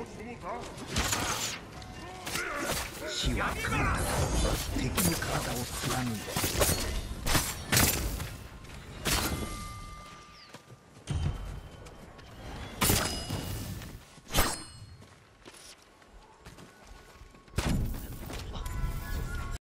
死は神だ。敵に体を貫いて